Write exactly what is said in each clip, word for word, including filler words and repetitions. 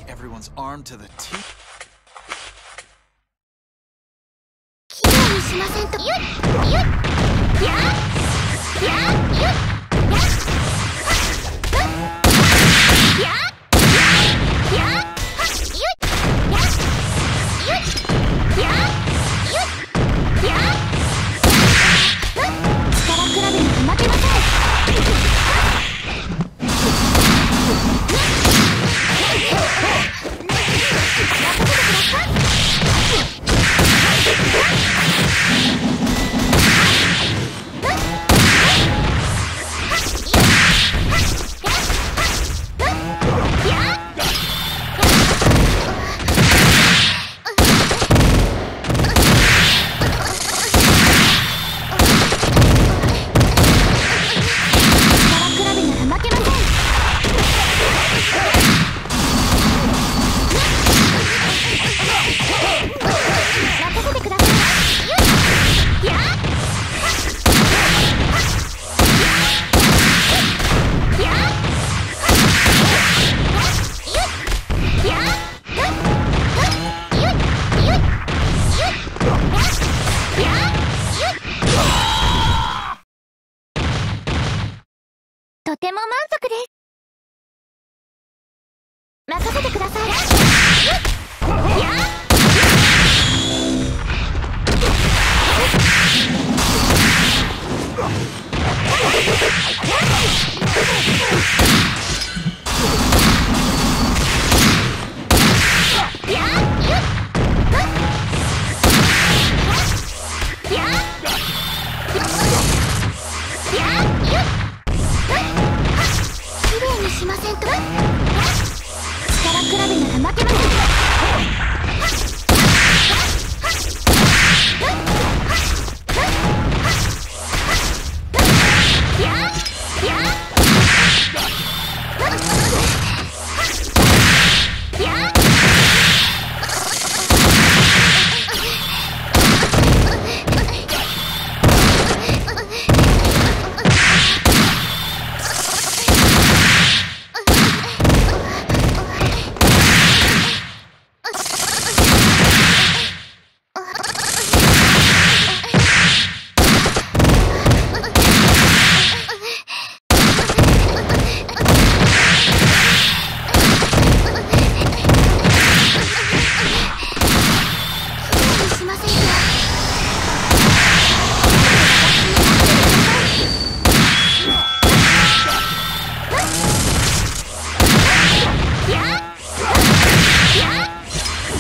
Everyone's armed to the teeth. きれいにしませんと。ゆっゆっややゆっややややゆっやゆっやゆっや力比べに負けません。とても満足です。任せてください。やしませんと。力比べなら負けません。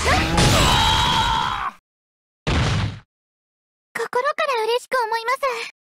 心から嬉しく思います。